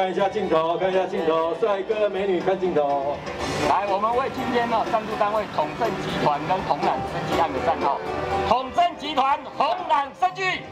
看一下镜头，看一下镜头，帅哥美女看镜头。 来，我们为今天呢赞助单位统正集团跟红蓝生技案的战号，统正集团红蓝生技。